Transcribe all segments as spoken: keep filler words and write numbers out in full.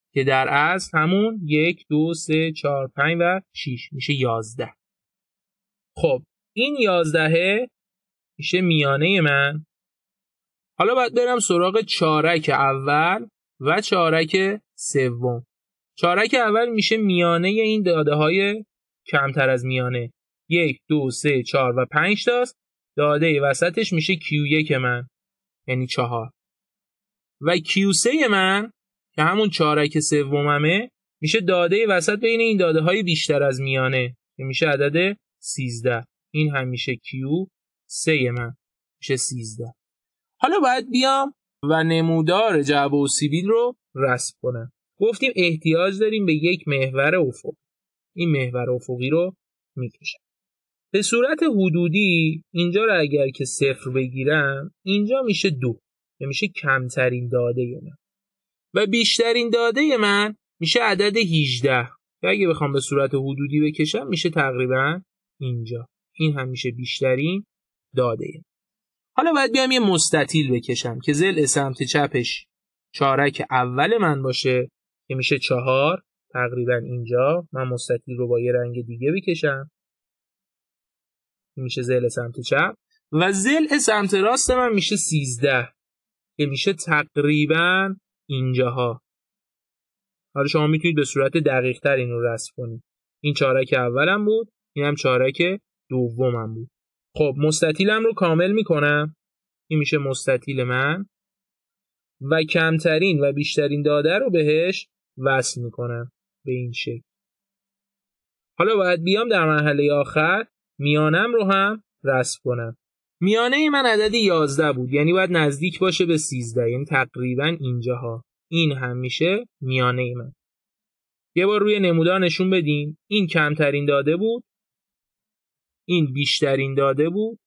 که در اصل همون یک دو سه چهار پنج و شش میشه یازده. خب این یازده میشه میانه من. حالا باید برم سراغ چارک اول و چارک سوم. چارک اول میشه میانه این داده های کمتر از میانه. یک دو سه چهار و پنج تاست. داده وسطش میشه کیو یک من یعنی چهار و کیو سه من که همون چارک سوممه میشه داده وسط بین این داده های بیشتر از میانه که میشه عدد سیزده. این هم میشه کیو سه من میشه سیزده. حالا باید بیام و نمودار جعبه و سیبیل رو رسم کنم. گفتیم احتیاج داریم به یک محور افق. این محور افقی رو میکشم. به صورت حدودی اینجا رو اگر که صفر بگیرم اینجا میشه دو که میشه کمترین داده من و بیشترین داده من میشه عدد هجده که اگه بخوام به صورت حدودی بکشم میشه تقریبا اینجا. این هم میشه بیشترین داده من. حالا باید بیام یه مستطیل بکشم که ضلع سمت چپش چارک اول من باشه که میشه چهار تقریبا اینجا. من مستطیل رو با یه رنگ دیگه بکشم میشه ضلع سمت چپ و ضلع سمت راست من میشه سیزده که میشه تقریبا اینجاها. حالا شما میتونید به صورت دقیق تر این رو رسم کنید. این چارک اولم بود، این هم چارک دومم بود. خب مستطیلم رو کامل میکنم. این میشه مستطیل من و کمترین و بیشترین داده رو بهش وصل میکنم به این شکل. حالا باید بیام در مرحله آخر میانم رو هم رسم کنم. میانه من عدد یازده بود یعنی باید نزدیک باشه به سیزده یعنی تقریبا اینجاها. این هم میشه میانه من. یه بار روی نمودار نشون بدیم. این کمترین داده بود، این بیشترین داده بود،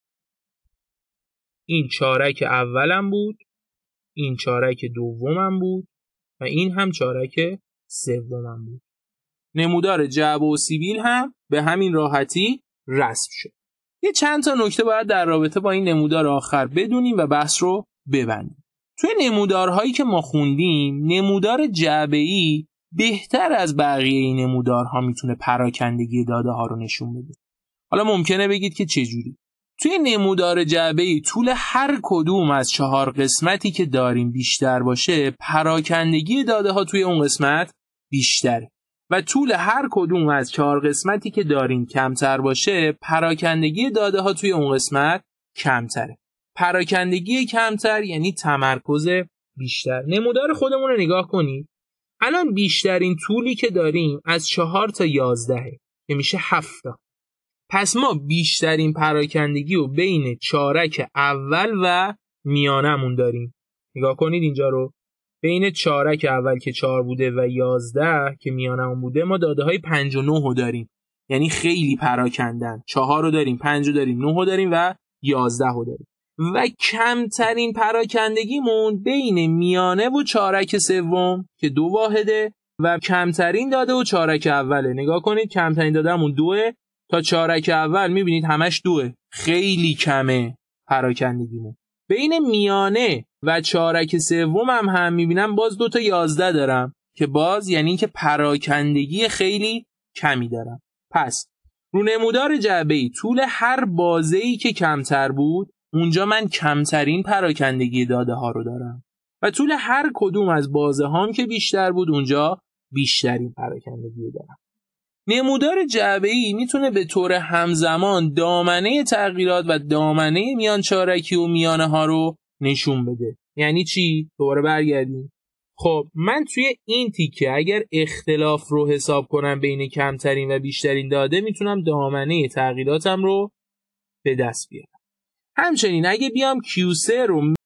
این چارک اولم بود، این چارک دومم بود و این هم چارک سومم بود. نمودار جعبه و سیبیل هم به همین راحتی رسم شد. یه چند تا نکته باید در رابطه با این نمودار آخر بدونیم و بحث رو ببندیم. توی نمودارهایی که ما خوندیم نمودار جعبه‌ای بهتر از بقیه این نمودارها میتونه پراکندگی داده ها رو نشون بده. حالا ممکنه بگید که چجوری؟ توی نمودار جعبه‌ای طول هر کدوم از چهار قسمتی که داریم بیشتر باشه پراکندگی داده ها توی اون قسمت بیشتره و طول هر کدوم از چهار قسمتی که داریم کمتر باشه پراکندگی داده ها توی اون قسمت کمتره. پراکندگی کمتر یعنی تمرکز بیشتر. نمودار خودمون رو نگاه کنید. الان بیشترین طولی که داریم از چهار تا یازده که میشه هفت تا. پس ما بیشترین پراکندگی رو بین چارک اول و میانمون داریم. نگاه کنید اینجا رو. بین چارک اول که چهار بوده و یازده که میانمون بوده ما داده های پنج و نه رو داریم. یعنی خیلی پراکندن. چهار رو داریم، پنج رو داریم، نه رو داریم و یازده رو داریم. و کمترین پراکندگیمون بین میانه و چارک سوم که دو واحده و کمترین داده و چارک اوله. نگاه کنید کمترین دادهمون دوه تا چارک اول میبینید همش دوه. خیلی کمه پراکندگیمون. بین میانه و چارک سوم هم هم میبینم باز دو تا یازده دارم که باز یعنی این که پراکندگی خیلی کمی دارم. پس رو نمودار جعبه‌ای طول هر بازه‌ای که کمتر بود اونجا من کمترین پراکندگی داده ها رو دارم و طول هر کدوم از بازه هام که بیشتر بود اونجا بیشترین پراکندگی رو دارم. نمودار جعبه‌ای میتونه به طور همزمان دامنه تغییرات و دامنه میان چارکی و میانه ها رو نشون بده. یعنی چی؟ دوباره برگردیم. خب من توی این تیکه اگر اختلاف رو حساب کنم بین کمترین و بیشترین داده میتونم دامنه تغییراتم رو به دست بیارم. همچنین اگه بیام کیو سه رو